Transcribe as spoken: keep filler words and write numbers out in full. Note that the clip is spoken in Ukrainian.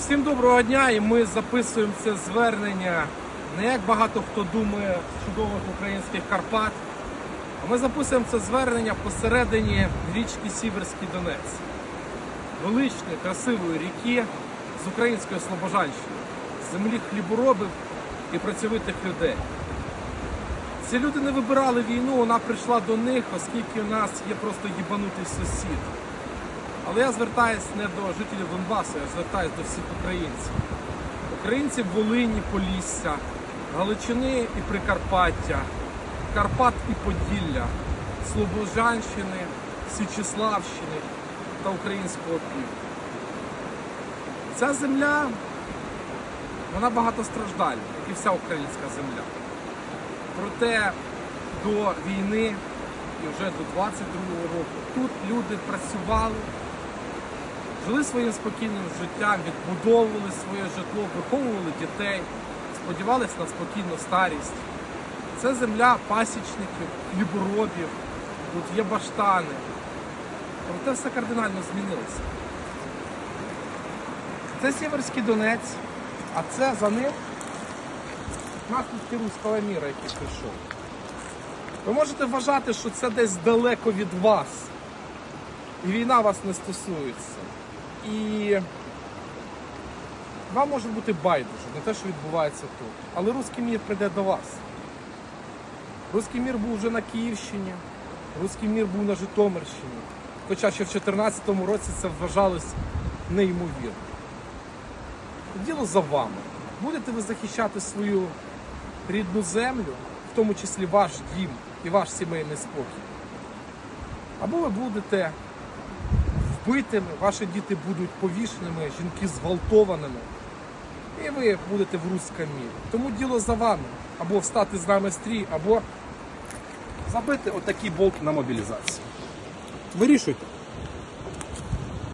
Всім доброго дня, і ми записуємо це звернення не як багато хто думає з чудових українських Карпат, а ми записуємо це звернення посередині річки Сіверський Донець, величної, красивої ріки з української Слобожанщини, землі хліборобів і працьовитих людей. Ці люди не вибирали війну, вона прийшла до них, оскільки у нас є просто їбанутий сусід. Але я звертаюся не до жителів Донбасу, я звертаюся до всіх українців. Українців Волині, Полісся, Галичини і Прикарпаття, Карпат і Поділля, Слобожанщини, Січеславщини та українського півдня. Ця земля, вона багатостраждальна, як і вся українська земля. Проте до війни і вже до двадцять другого року тут люди працювали, жили своїм спокійним життям, відбудовували своє житло, виховували дітей, сподівалися на спокійну старість. Це земля пасічників, хліборобів, тут є баштани. Проте все кардинально змінилося. Це Сіверський Донець, а це за ним наслідки руського міра, який прийшов. Ви можете вважати, що це десь далеко від вас, і війна вас не стосується. І вам може бути байдуже на те, що відбувається тут. Але руський мір прийде до вас. Руський мір був вже на Київщині, руський мір був на Житомирщині. Хоча ще в дві тисячі чотирнадцятому році це вважалось неймовірно. Діло за вами. Будете ви захищати свою рідну землю, в тому числі ваш дім і ваш сімейний спокій. Або ви будете вбитими, ваші діти будуть повішеними, жінки зґвалтованими, і ви будете в руському мірі. Тому діло за вами. Або встати з нами стрій, або забити отакий болт на мобілізацію. Вирішуйте.